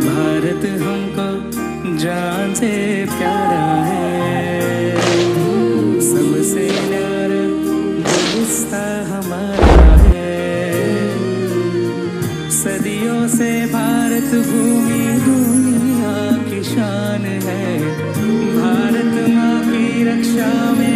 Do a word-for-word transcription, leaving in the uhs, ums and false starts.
भारत हमको जान से प्यारा है, सबसे न्यारा जो हिस्सा हमारा है। सदियों से भारत भूमि दुनिया की शान है, भारत माँ की रक्षा में